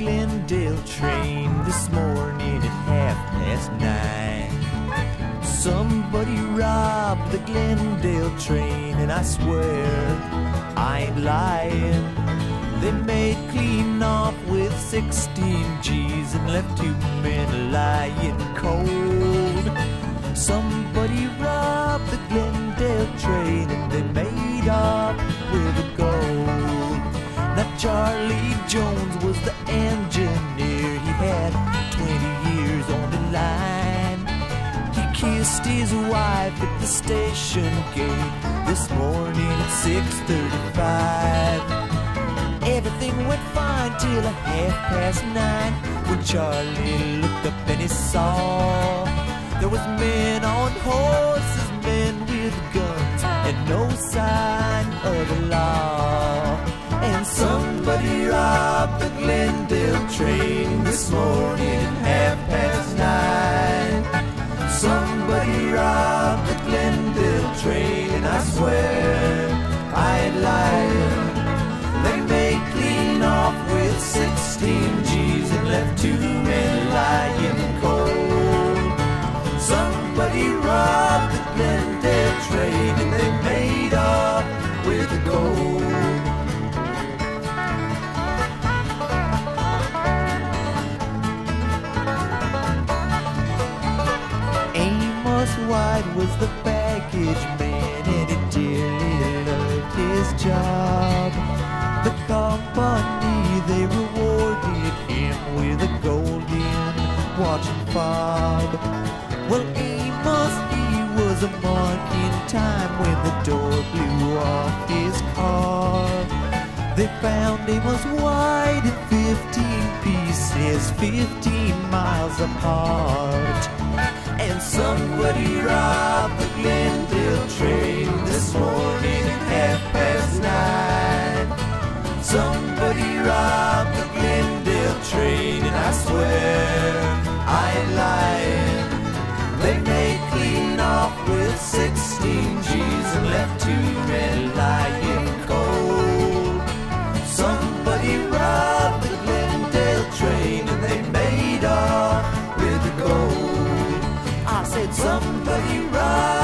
Glendale train this morning at 9:30. Somebody robbed the Glendale train, and I swear I ain't lying. They made clean off with 16 G's and left 2 men lying cold. Somebody robbed the Glendale train and they made off with the gold. Now Charlie Jones was the engineer. He had 20 years on the line. He kissed his wife at the station gate this morning at 6:35. Everything went fine till 9:30 when Charlie looked up and he saw there was men on horses, men with guns, and no sign of the law. And somebody robbed the Glendale train this morning at 9:30. Somebody robbed the Glendale train, and I swear I ain't lying. They made clean off with 16 G's and left 2 men lying cold. Somebody robbed the Glendale train and they made off with the gold. Amos White was the baggage man and he dearly loved his job. The company, they rewarded him with a golden watch and fob. Well, Amos, he was a mark in time when the door blew off his car. They found Amos White in 15 pieces, 15 miles apart. And somebody robbed the Glendale train this morning at 9:30. Somebody robbed the Glendale train, and I swear I ain't lying. They made clean off with 16 G's and left 2 men lying cold. Somebody robbed the Glendale train and they made off with the gold. I said somebody robbed